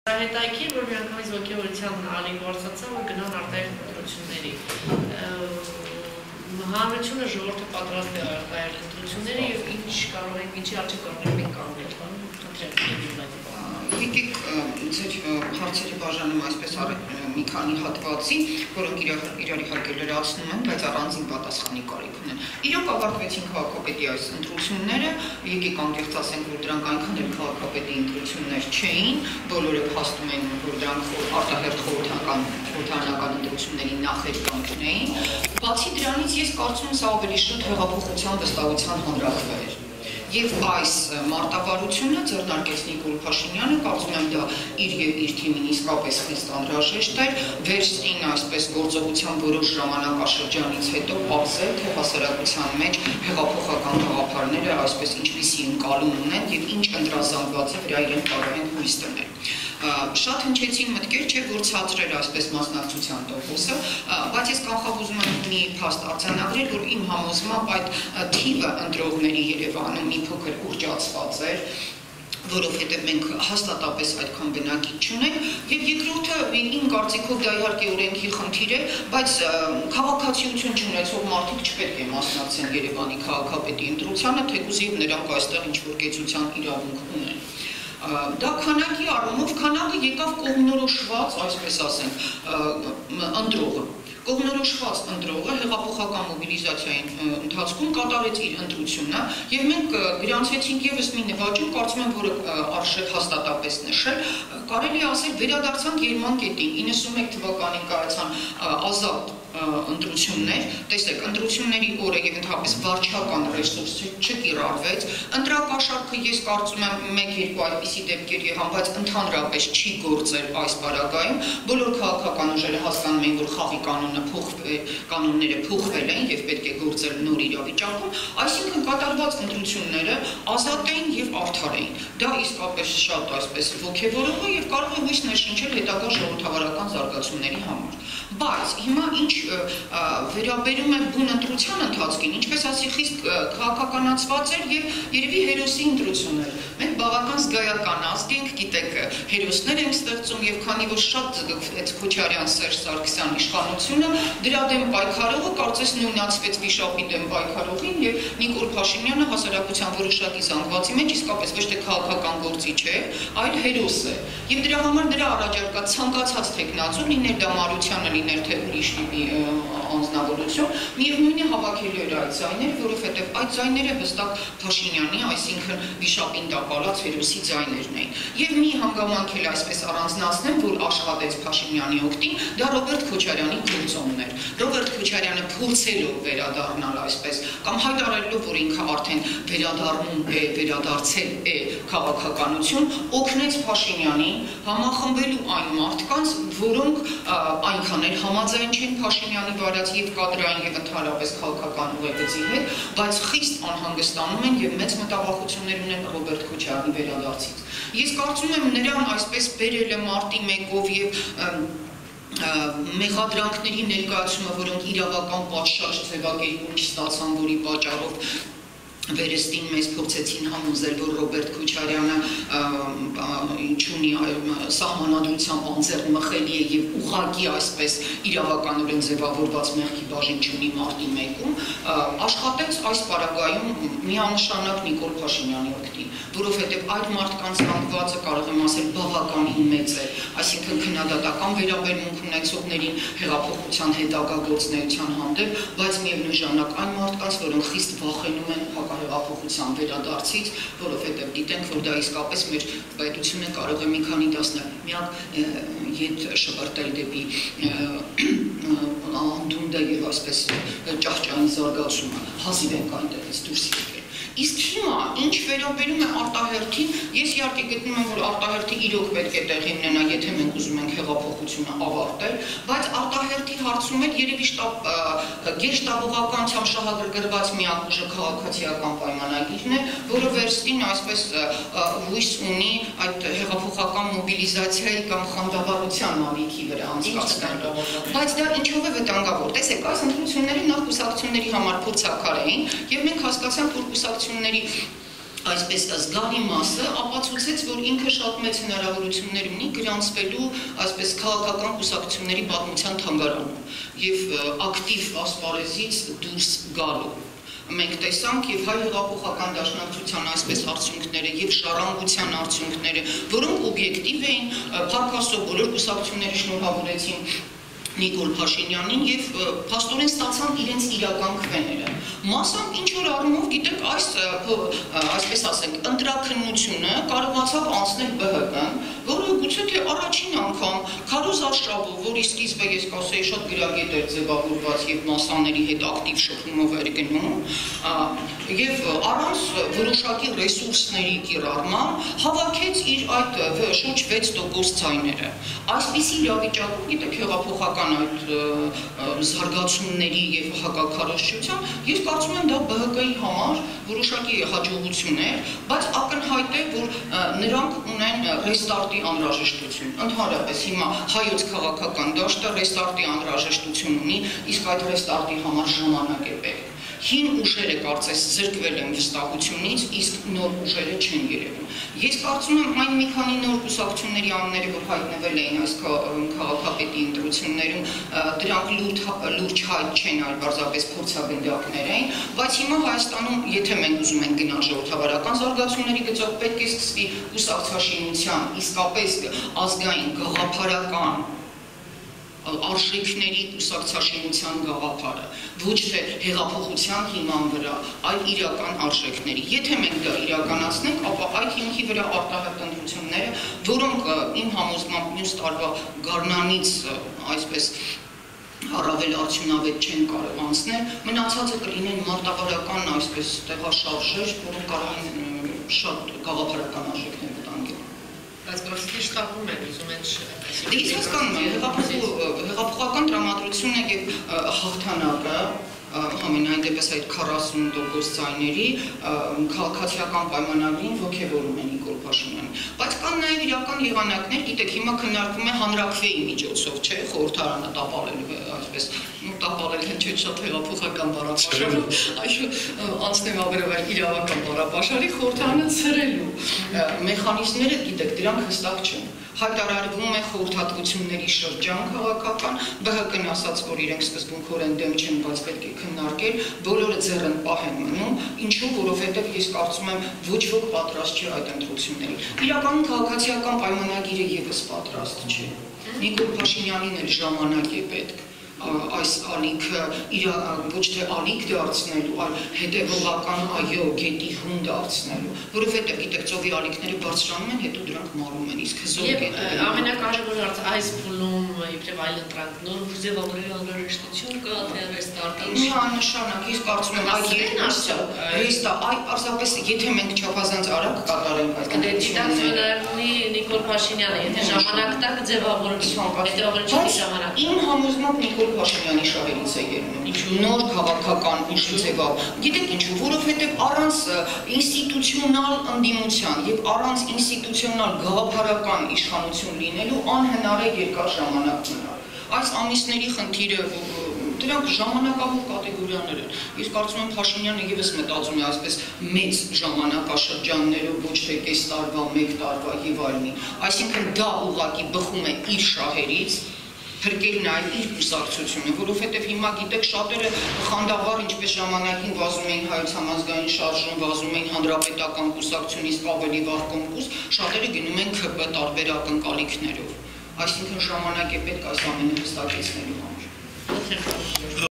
Հետայքի, որ միանգամից ոգևորության ալին գործացավ ու գնան արտահայտ ընտրությունների։ Հանրությունը ժողովուրդը պատրաստ է արտահայտ ընտրությունները եւ ինչ կարող ենք, ինչի առջեւ կարող ենք մենք կանգնել, խնդրեմ։ Եկեք ձեր հարցերի բաժանում այսպես մի քանի հատվածի, որոնք իրար իհարկե լրացնում են, բայց առանձին պատասխանի կարիք ունեն։ Իրոք ավարտվեցին քաղաքապետի այս ընտրությունները, եկեք անկեղծ ասենք, որ դրանք այնքան էլ քաղաքապետի ընտրություններ չէին, բոլորը փաստում են, որ դրանք արտահերթ խորհրդարանական ընտրությունների նախերգանքն էին։ Բացի դրանից ես կարծում եմ, սա ավելի շուտ հեղափոխության վստահության հանրաքվե էր։ Եվ այս մարտավարությունը ձեռնարկեց Նիկոլ Փաշինյանը, կարծում եմ դա իր թիմին իսկապես խիստ անհրաժեշտ էր, վերջին այսպես գործողության որոշ ժամանակաշրջանից հետո պարզել, թե հասարակության մեջ հեղափոխական գաղափարները այսպես ինչպիսի ընկալում ունեն եւ ինչ ընտրազանգված է վրա իրեն կարող են հույս դնել։ Շատ հնչեցին մտքեր, չէ, որ ցածր էր այսպես մասնակցության տոկոսը, բայց ես կանխագուզում եմ մի փաստ արձանագրել, որ իմ համոզմամբ այդ թիվը ընտրողների Երևանում մի փոքր ուռճացված էր, որովհետև մենք հաստատապես այդքան բնակիչ չունենք, եւ երկրորդը իմ կարծիքով դա իհարկե օրենքի խնդիր է, բայց քաղաքացիություն չունեցող մարդիկ չպետք է մասնակցեն Երևանի քաղաքապետի ընտրությանը, թեկուզ եւ նրանք այստեղ ինչ-որ կեցության իրավունք ունեն։ Դա քանակի առումով քանակը եկավ կողմնորոշված, այսպես ասենք, ընտրողը։ Կողմնորոշված ընտրողը հեղափոխական մոբիլիզացիայի ընթացքում կատարեց իր ընտրությունը եւ մենք գրանցեցինք եւս մի նվաճում, կարծում եմ, որը արժեք հաստատապես նշել, կարելի ասել վերադարձանք Երման կետին, 91 թվականին կայացան ազատ ընտրություններ, տեսեք, ընտրությունների օրը եւ ընդհանրապես վարչական ռեսուրսը չկիրառվեց, ընտրակաշառքը ես կարծում եմ 1-2 այդպիսի դեպքեր եղան, բայց ընդհանրապես չի գործել այս պարագայում, բոլոր քաղաքական ուժերը հասկանում են, որ խաղի կանոնները փոխվել են եւ պետք է գործել նոր իրավիճակում, այսինքն կատարված ընտրությունները ազատ էին եւ արդար էին։ Դա իսկապես շատ այսպես ոգևորող է եւ կարող է հույս ներշնչել հետագա ժողովրդավարական զարգացումների համար։ Բայց հիմա ինչ վերաբերում է բուն ընտրության ընթացքին, ինչպես ասի, խիստ քաղաքականացված էր եւ երևի հերոսի ընտրություններ։ Մենք բավական զգայական ազգ ենք, գիտեք, հերոսներ ենք ստեղծում եւ քանի որ շատ այդ Քոչարյան Սերժ Սարգսյան իշխանությունը դրա դեմ պայքարողը կարծես նույնացվեց վիշապի դեմ պայքարողին եւ Նիկոլ Փաշինյանը հասարակության որոշակի զանգվածի մեջ իսկապես ոչ թե քաղաքական գործիչ է, այլ հերոս է։ Եվ դրա համար նրա առաջարկած ցանկացած տեխնացու լիներ դա Մարությանը, լիներ թե ուրիշ տիպի անձնավորություն, միևնույն է հավաքելի էր այդ ձայները, որովհետև այդ ձայները հստակ Փաշինյանի, այսինքն վիշապին տապալած հերոսի ձայներն էին։ Եվ մի հանգամանք էլ այսպես առանձնացնեմ, որ աշխատեց Փաշինյանի օգտին, դա Ռոբերտ Քոչարյանի գործոնն էր։ Ռոբերտ Քոչարյանը փորձելով վերադառնալ այսպես կամ հայտարարելով, որ ինքը արդեն վերադարձել է քաղաքականություն, օգնեց Փաշինյանին համախմբելու այն մարդկանց, որոնք այնքան էլ համաձայն չեն Փաշինյանի վարած եւ կադրային եւ ընդհանրապես քաղաքական ուղեգծի հետ, բայց խիստ անհանգստանում են եւ մեծ մտավախություններ ունեն Ռոբերտ Քոչարյանի վերադարձից։ Ես կարծում եմ նրան այսպես բերել է մարտի 1-ով եւ մեղադրանքների ներկայացումը, որոնք իրավական պատշաճ ձևակերպում չստացան, որի պատճառով վերստին մեզ փորձեցին համոզել, որ Ռոբերտ Քոչարյանը ունի սահմանադրությամբ անձեռնմխելի է եւ ուղղակի այսպես իրավականորեն ձևավորված մեղքի բաժին չունի մարտի 1-ում, աշխատեց այս պարագայում միանշանակ Նիկոլ Փաշինյանի օգտին, որովհետեւ այդ մարդկանց զանգվածը կարող եմ ասել բավականին մեծ է, այսինքն քննադատական վերաբերմունք ունեցողներին հեղափոխության հետագա գործունեության հանդեպ, բայց միևնույն ժամանակ այն մարդկանց, որոնք խիստ վախենում են հեղափոխության վերադարձից, որովհետև գիտենք, որ դա իսկապես մեր պետությունը կարող է մի քանի տասնամյակ ետ շպրտել դեպի անդունդը եւ այսպես ճահճային զարգացումը, հազիվ ենք այնտեղից դուրս եկել։ Իսկ հիմա ինչ վերաբերում է արտահերթին, ես իհարկե գտնում եմ, որ արտահերթը իրոք պետք է տեղի ունենա, եթե մենք ուզում ենք հեղափոխությունը ավարտել, բայց արտահերթի հարցում էլ երևի գերշտաբողականությամբ շահագրգռված միակ ուժը քաղաքացիական պայմանագիրն է, որը վերստին այսպես հույս ունի այդ հեղափոխական մոբիլիզացիայի կամ խանդավառության ալիքի վրա անցկացնելու։ Բայց դա ինչով է վտանգավոր։ Տեսեք, այս ընտրությունները նախ կուսակցությունների համար փորձաքար էին, եւ մենք հասկացանք, որ կուսակցությունների այսպես զգալի մասը ապացուցեց, որ ինքը շատ մեծ հնարավորություններ ունի գրանցվելու այսպես քաղաքական կուսակցությունների պատմության թանգարանում եւ ակտիվ ասպարեզից դուրս գալու։ Մենք տեսանք եւ հայ հեղափոխական դաշնակցության այսպես արդյունքները եւ ժառանգության արդյունքները, որոնք օբյեկտիվ էին, փառքաստո բոլոր կուսակցությունները շնորհավորեցին Նիկոլ Փաշինյանին եւ փաստորեն ստացան իրենց իրական քվեները։ Մասամբ ինչ որ առումով գիտեք այսպես ասենք ընտրաքննությունը կարողացավ անցնել ԲՀԿ-ն, որը գուցե թե առաջին անգամ Քարոզ Արշավով, որի սկիզբը ես կասեի շատ գրագետ էր ձևավորված եւ մասաների հետ ակտիվ շփումով էր գնում, եւ առանց որոշակի ռեսուրսների կիրառման հավաքեց իր այդ շուրջ 6% ձայները։ Այսպիսի իրավիճակում գիտեք հեղափոխական այդ զարգացումների եւ հակաքարոզչության, ես կարծում եմ դա ԲՀԿ-ի համար որոշակի հաջողություն էր, բայց ակնհայտ է, որ նրանք ունեն ռեստարտի անհրաժեշտություն։ Ընդհանրապես հիմա հայոց քաղաքական դաշտը ռեստարտի անհրաժեշտություն ունի, իսկ այդ ռեստարտի համար ժամանակ է պետք։ Հին ուժերը կարծես զրկվել են վստահությունից, իսկ նոր ուժերը չեն երևում։ Ես կարծում եմ այն մի քանի նոր կուսակցությունների անունները, որ հայտնվել էին այս քաղաքապետի ընտրություններում, դրանք լուրջ հայտ չեն, այլ պարզապես փորձագնդակներ էին, բայց հիմա Հայաստանում, եթե մենք ուզում ենք գնալ ժողովրդավարական զարգացումների գծով, պետք է սկսվի կուսակցաշինության, իսկապես ազգային, գաղափարական արժեքների կուսակցաշինության գաղափարը, ոչ թե հեղափոխության հիման վրա, այլ իրական արժեքների։ Եթե մենք դա իրականացնենք, ապա այդ հիմքի վրա արտահայտ ընտրությունները, որոնք իմ համոզմամբ մյուս տարվա գարնանից այսպես առավել արդյունավետ չեն կարող անցնել, մնացածը կլինեն մարտավարական այսպես տեղաշարժեր, որոնք կարող են շատ գաղափարական արժեքներ վտանգել։ Բայց գործի շտապում են ուզում են Ես հասկանում եմ հեղափոխական տրամադրությունը եւ հաղթանակը համենայն դեպս այդ 40% ձայների քաղաքացիական պայմանագրին ոգևորում են Նիկոլ Փաշինյանին։ Բայց կան նաև իրական եղանակներ, գիտեք, հիմա քննարկվում է հանրաքվեի միջոցով, չէ, խորհրդարանը տապալելու այսպես, տապալել են չէ շատ հեղափոխական բառապաշարով, այո, անցնեմ ավերել իրավական բառապաշարի խորհրդարանը ցրելու մեխանիզմները, գիտեք, դրանք հստակ չեն։ Հայտարարվում է խորհրդատվությունների շրջան քաղաքական, ԲՀԿ-ն ասաց, որ իրենք սկզբունքորեն դեմ չեն, բայց պետք է քննարկել, բոլորը ձեռն պահ են մնում, ինչու, որովհետև ես կարծում եմ ոչ ոք պատրաստ չէ այդ ընտրություններին։ Իրականում քաղաքացիական պայմանագիրը եւս պատրաստ չէ։ Նիկոլ Փաշինյանին էլ ժամանակ է պետք այս ալիքը ոչ թե ալիք դարձնելու, այլ հետևողական այո գետի հուն դարձնելու, որովհետև գիտեք ծովի ալիքները բարձրանում են, հետո դրանք մարում են, իսկ հզոր գետը։ Ամենակարևորը այս փուլում իբրև այլ ընտրանք նոր ձևավորելու անհրաժեշտություն կա, թե ռեստարտին։ Միանշանակ, ես կարծում եմ այդ երկուսը ռեստա, պարզապես եթե մենք չափազանց արագ կատարենք այդ ընտրությունները։ Նիկոլ Փաշինյանը, եթե ժամանակ տա կձևավորվի, հետևաբար չի ժամանակ։ Իմ համոզմամբ Նիկոլ Փաշինյանի շահերից է ելնում, նոր քաղաքական ուժի ձևով։ Գիտեք ինչու, որովհետև առանց ինստիտուցիոնալ ընդդիմության եւ առանց ինստիտուցիոնալ գաղափարական իշխանություն լինելու անհնար է երկար ժամանակ մնալ։ Այս ամիսների խնդիրը դրանք ժամանակավոր կատեգորիաներ են։ Ես կարծում եմ Փաշինյանը եւս մտածում է այսպես մեծ ժամանակաշրջաններով, ոչ թե կես տարվա, մեկ տարվա եւ այլնի։ Այսինքն դա ուղղակի բխում է իր շահերից, փրկել նաև իր կուսակցությունը, որովհետև հիմա գիտեք շատերը խանդավառ ինչպես ժամանակին վազում էին Հայոց համազգային շարժում, վազում էին հանրապետական կուսակցությունից ավելի վաղ կոմկուս, շատերը գնում են ՔՊ տարբեր ակնկալիքներով։ Այսինքն ժամանակ է պետք այս ամենը հստակեցնելու համար։